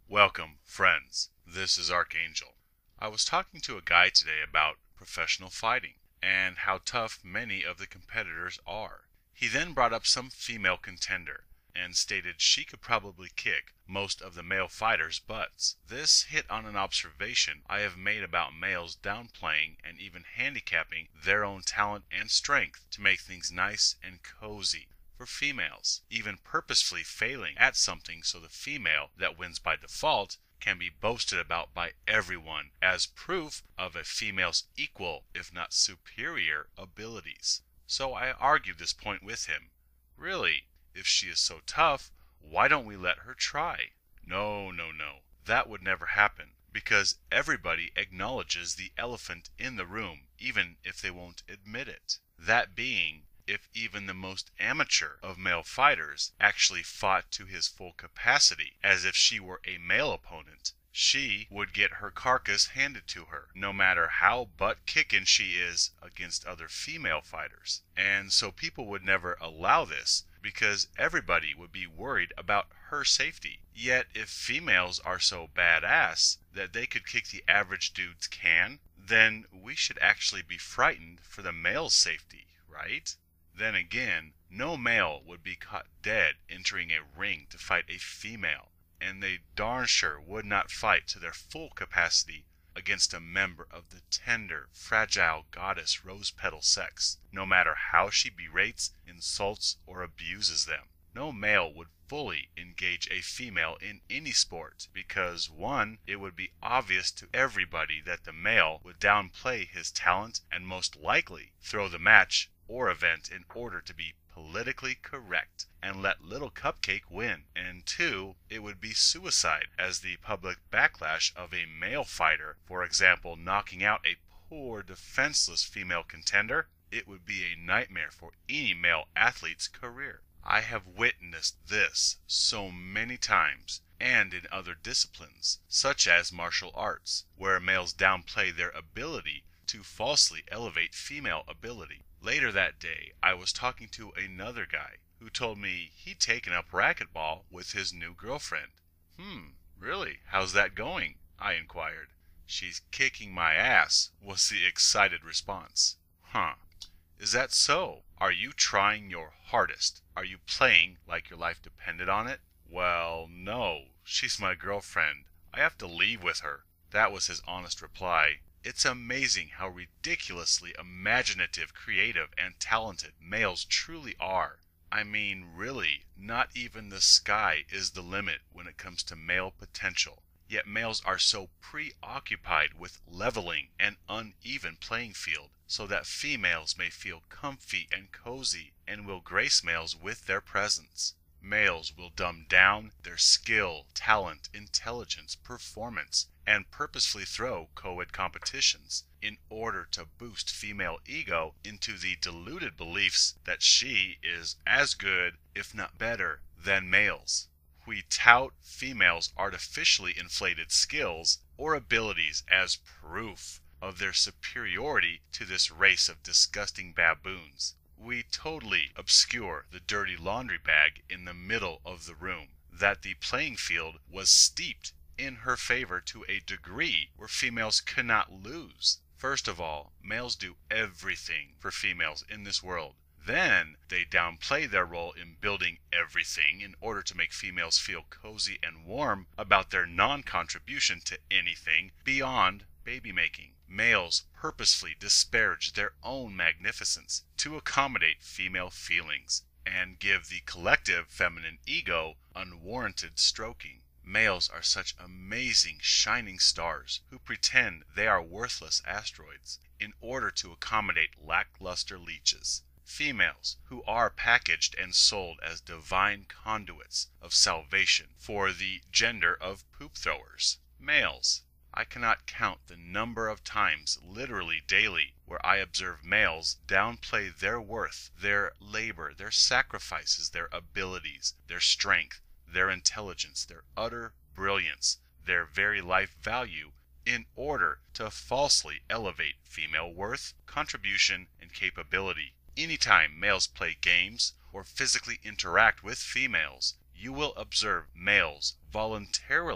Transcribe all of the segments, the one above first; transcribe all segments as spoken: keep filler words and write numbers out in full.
Welcome, friends. This is Archangel. I was talking to a guy today about professional fighting and how tough many of the competitors are. He then brought up some female contender and stated she could probably kick most of the male fighters' butts. This hit on an observation I have made about males downplaying and even handicapping their own talent and strength to make things nice and cozy for females, even purposefully failing at something so the female that wins by default can be boasted about by everyone as proof of a female's equal, if not superior, abilities. So I argued this point with him. Really, if she is so tough, why don't we let her try? No, no, no. That would never happen, because everybody acknowledges the elephant in the room, even if they won't admit it. That being, if even the most amateur of male fighters actually fought to his full capacity, as if she were a male opponent, she would get her carcass handed to her, no matter how butt-kicking she is against other female fighters. And so people would never allow this, because everybody would be worried about her safety. Yet if females are so badass that they could kick the average dude's can, then we should actually be frightened for the male's safety, right? Then again, no male would be caught dead entering a ring to fight a female, and they darn sure would not fight to their full capacity against a member of the tender, fragile goddess rose petal sex, no matter how she berates, insults, or abuses them. No male would fully engage a female in any sport because, one, it would be obvious to everybody that the male would downplay his talent and most likely throw the match or event in order to be politically correct and let Little Cupcake win. And two, it would be suicide as the public backlash of a male fighter, for example, knocking out a poor defenseless female contender. It would be a nightmare for any male athlete's career. I have witnessed this so many times, and in other disciplines, such as martial arts, where males downplay their ability to falsely elevate female ability. Later that day, I was talking to another guy who told me he'd taken up racquetball with his new girlfriend. Hmm, really? How's that going? I inquired. She's kicking my ass, was the excited response. Huh. Is that so? Are you trying your hardest? Are you playing like your life depended on it? Well, no. She's my girlfriend. I have to leave with her. That was his honest reply. It's amazing how ridiculously imaginative, creative, and talented males truly are. I mean, really, not even the sky is the limit when it comes to male potential. Yet males are so preoccupied with leveling an uneven playing field so that females may feel comfy and cozy and will grace males with their presence. Males will dumb down their skill, talent, intelligence, performance, and purposefully throw co-ed competitions in order to boost female ego into the deluded beliefs that she is as good, if not better, than males. We tout females' artificially inflated skills or abilities as proof of their superiority to this race of disgusting baboons. We totally obscure the dirty laundry bag in the middle of the room, that the playing field was steeped in her favor to a degree where females cannot lose. First of all, males do everything for females in this world. Then they downplay their role in building everything in order to make females feel cozy and warm about their non-contribution to anything beyond baby making. Males purposefully disparage their own magnificence to accommodate female feelings and give the collective feminine ego unwarranted stroking. Males are such amazing shining stars who pretend they are worthless asteroids in order to accommodate lackluster leeches. Females who are packaged and sold as divine conduits of salvation for the gender of poop throwers. Males. I cannot count the number of times, literally daily, where I observe males downplay their worth, their labor, their sacrifices, their abilities, their strength, their intelligence, their utter brilliance, their very life value, in order to falsely elevate female worth, contribution, and capability. Anytime males play games or physically interact with females, you will observe males voluntarily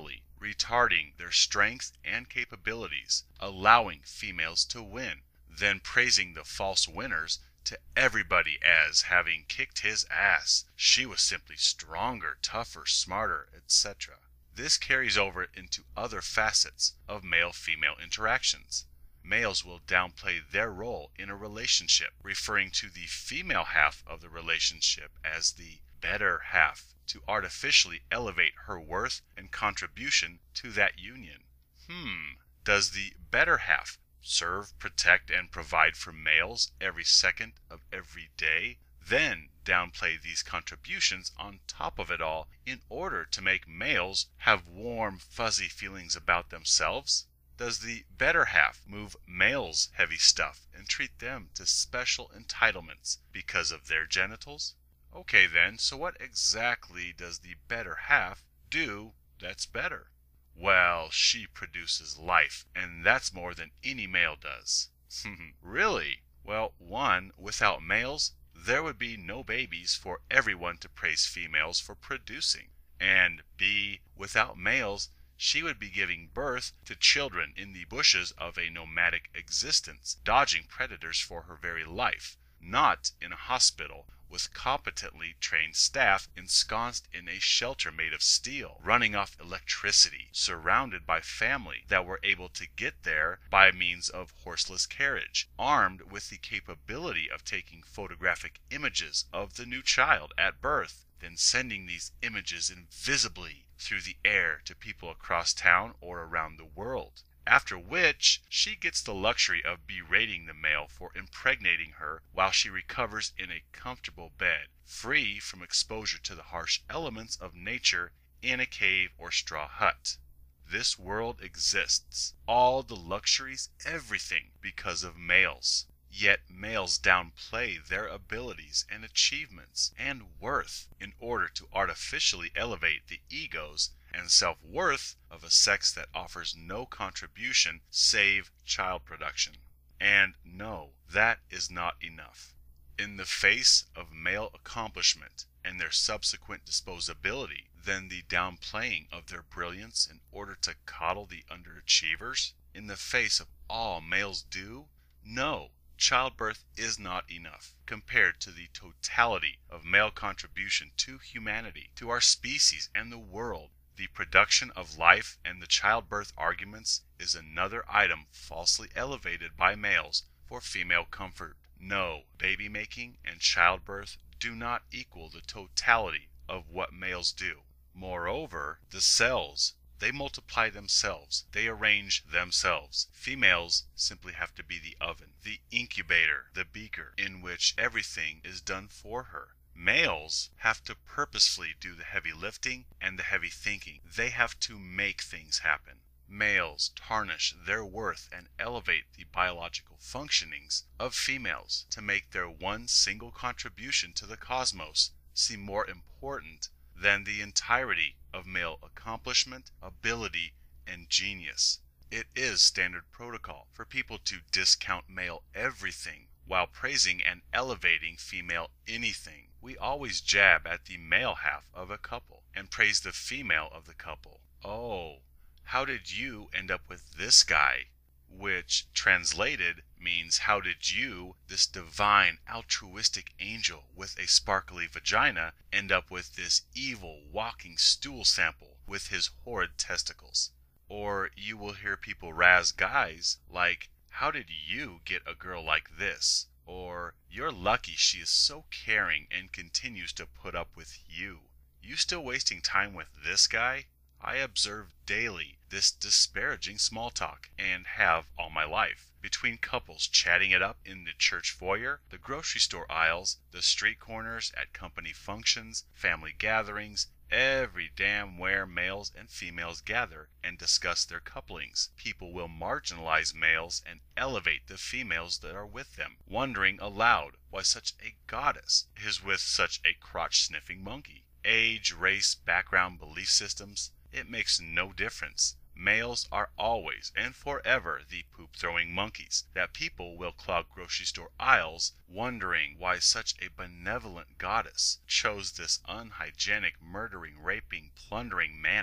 retarding their strength and capabilities, allowing females to win, then praising the false winners to everybody as having kicked his ass. She was simply stronger, tougher, smarter, et cetera. This carries over into other facets of male-female interactions. Males will downplay their role in a relationship, referring to the female half of the relationship as the better half, to artificially elevate her worth and contribution to that union. Hmm, does the better half serve, protect, and provide for males every second of every day, then downplay these contributions on top of it all in order to make males have warm, fuzzy feelings about themselves? Does the better half move males' heavy stuff and treat them to special entitlements because of their genitals? Okay then, so what exactly does the better half do that's better? Well, she produces life, and that's more than any male does. Really? Well, one, without males, there would be no babies for everyone to praise females for producing. And B, without males, she would be giving birth to children in the bushes of a nomadic existence, dodging predators for her very life, not in a hospital with competently trained staff ensconced in a shelter made of steel, running off electricity, surrounded by family that were able to get there by means of horseless carriage, armed with the capability of taking photographic images of the new child at birth, then sending these images invisibly through the air to people across town or around the world. After which, she gets the luxury of berating the male for impregnating her while she recovers in a comfortable bed, free from exposure to the harsh elements of nature in a cave or straw hut. This world exists, all the luxuries, everything, because of males. Yet males downplay their abilities and achievements and worth in order to artificially elevate the egos and self-worth of a sex that offers no contribution save child production. And no, that is not enough. In the face of male accomplishment and their subsequent disposability, then the downplaying of their brilliance in order to coddle the underachievers, in the face of all males do, no, childbirth is not enough compared to the totality of male contribution to humanity, to our species and the world. The production of life and the childbirth arguments is another item falsely elevated by males for female comfort. No, baby making and childbirth do not equal the totality of what males do. Moreover, the cells, they multiply themselves, they arrange themselves. Females simply have to be the oven, the incubator, the beaker, in which everything is done for her. Males have to purposefully do the heavy lifting and the heavy thinking. They have to make things happen. Males tarnish their worth and elevate the biological functionings of females to make their one single contribution to the cosmos seem more important than the entirety of male accomplishment, ability, and genius. It is standard protocol for people to discount male everything while praising and elevating female anything. We always jab at the male half of a couple and praise the female of the couple. Oh, how did you end up with this guy? Which, translated, means how did you, this divine altruistic angel with a sparkly vagina, end up with this evil walking stool sample with his horrid testicles? Or you will hear people razz guys like, how did you get a girl like this? Or, you're lucky she is so caring and continues to put up with you. You still wasting time with this guy? I observe daily this disparaging small talk, and have all my life, between couples chatting it up in the church foyer, the grocery store aisles, the street corners, at company functions, family gatherings, every damn where males and females gather and discuss their couplings. People will marginalize males and elevate the females that are with them, wondering aloud why such a goddess is with such a crotch-sniffing monkey. Age, race, background, belief systems, it makes no difference. Males are always and forever the poop-throwing monkeys that people will clog grocery store aisles wondering why such a benevolent goddess chose this unhygienic, murdering, raping, plundering man-ape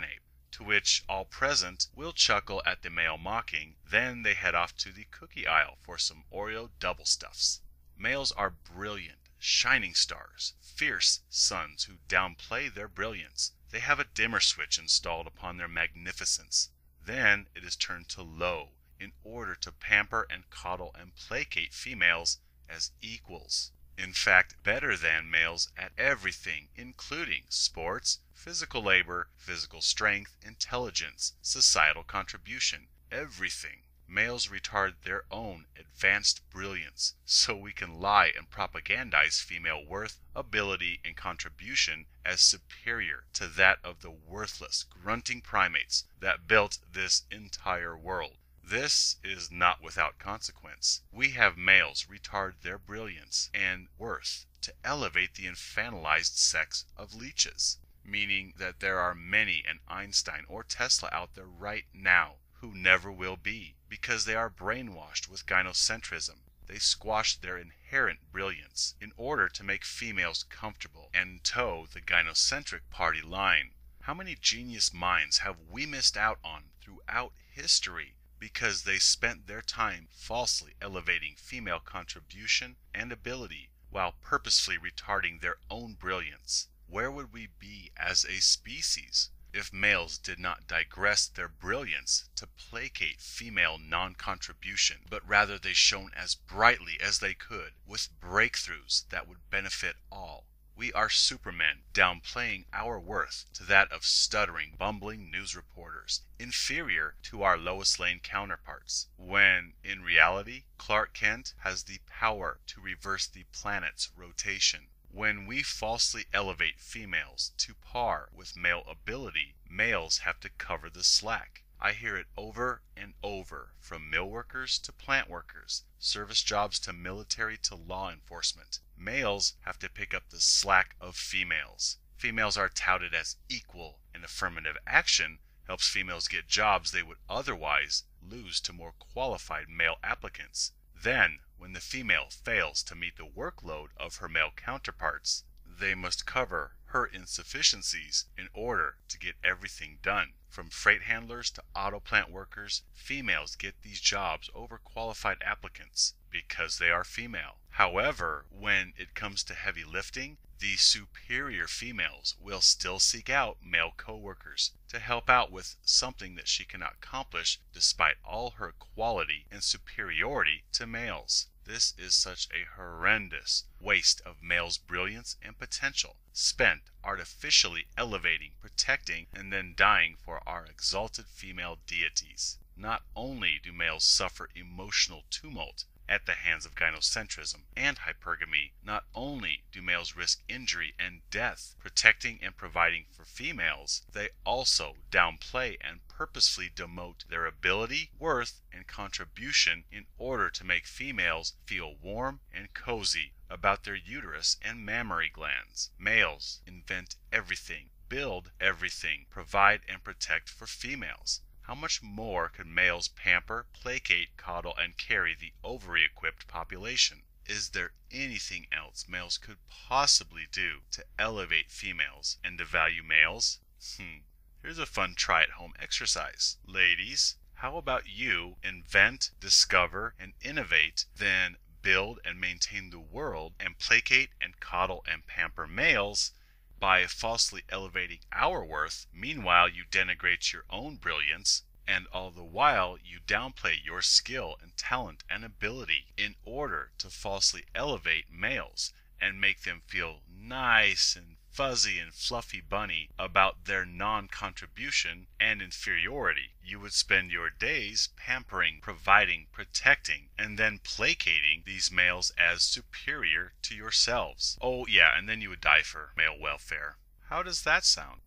to which all present will chuckle at the male mocking. Then they head off to the cookie aisle for some Oreo double stuffs. Males are brilliant, shining stars, fierce suns who downplay their brilliance. They have a dimmer switch installed upon their magnificence. Then it is turned to low in order to pamper and coddle and placate females as equals. In fact, better than males at everything, including sports, physical labor, physical strength, intelligence, societal contribution, everything. Males retard their own advanced brilliance, so we can lie and propagandize female worth, ability, and contribution as superior to that of the worthless, grunting primates that built this entire world. This is not without consequence. We have males retard their brilliance and worth to elevate the infantilized sex of leeches, meaning that there are many an Einstein or Tesla out there right now who never will be, because they are brainwashed with gynocentrism. They squash their inherent brilliance in order to make females comfortable and toe the gynocentric party line. How many genius minds have we missed out on throughout history because they spent their time falsely elevating female contribution and ability while purposefully retarding their own brilliance? Where would we be as a species if males did not digress their brilliance to placate female non-contribution, but rather they shone as brightly as they could with breakthroughs that would benefit all? We are supermen, downplaying our worth to that of stuttering, bumbling news reporters, inferior to our Lois Lane counterparts, when, in reality, Clark Kent has the power to reverse the planet's rotation. When we falsely elevate females to par with male ability, males have to cover the slack. I hear it over and over, from mill workers to plant workers, service jobs to military to law enforcement. Males have to pick up the slack of females. Females are touted as equal, and affirmative action helps females get jobs they would otherwise lose to more qualified male applicants. Then, when the female fails to meet the workload of her male counterparts, they must cover her insufficiencies in order to get everything done. From freight handlers to auto plant workers, females get these jobs over qualified applicants because they are female. However, when it comes to heavy lifting, the superior females will still seek out male co-workers to help out with something that she cannot accomplish despite all her quality and superiority to males. This is such a horrendous waste of males' brilliance and potential, spent artificially elevating, protecting, and then dying for our exalted female deities. Not only do males suffer emotional tumult at the hands of gynocentrism and hypergamy, not only do males risk injury and death protecting and providing for females, they also downplay and purposefully demote their ability, worth, and contribution in order to make females feel warm and cozy about their uterus and mammary glands. Males invent everything, build everything, provide and protect for females. How much more could males pamper, placate, coddle, and carry the ovary-equipped population? Is there anything else males could possibly do to elevate females and devalue males? Hmm. Here's a fun try-at-home exercise. Ladies, how about you invent, discover, and innovate, then build and maintain the world and placate and coddle and pamper males by falsely elevating our worth. Meanwhile, you denigrate your own brilliance, and all the while you downplay your skill and talent and ability in order to falsely elevate males and make them feel nice and fuzzy and fluffy bunny about their non-contribution and inferiority. You would spend your days pampering, providing, protecting, and then placating these males as superior to yourselves. Oh yeah, and then you would die for male welfare. How does that sound?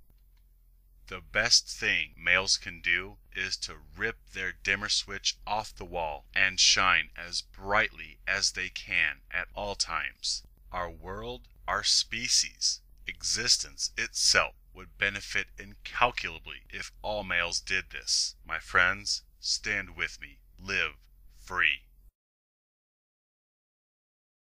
The best thing males can do is to rip their dimmer switch off the wall and shine as brightly as they can at all times. Our world, our species, existence itself would benefit incalculably if all males did this. My friends, stand with me. Live free.